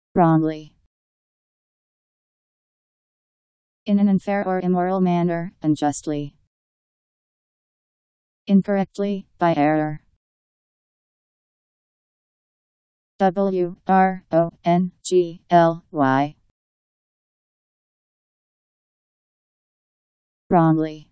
Wrongly. In an unfair or immoral manner, unjustly. Incorrectly, by error. Wrongly. Wrongly.